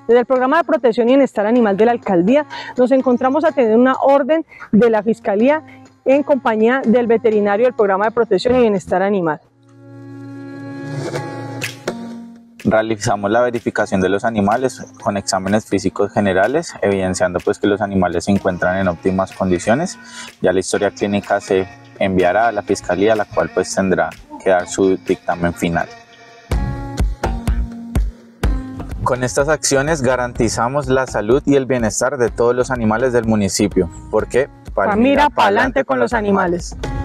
Desde el Programa de Protección y Bienestar Animal de la Alcaldía nos encontramos a tener una orden de la Fiscalía en compañía del veterinario del Programa de Protección y Bienestar Animal. Realizamos la verificación de los animales con exámenes físicos generales, evidenciando pues que los animales se encuentran en óptimas condiciones. Ya la historia clínica se enviará a la Fiscalía, la cual pues tendrá que dar su dictamen final. Con estas acciones garantizamos la salud y el bienestar de todos los animales del municipio, porque Palmira pa'lante con los animales.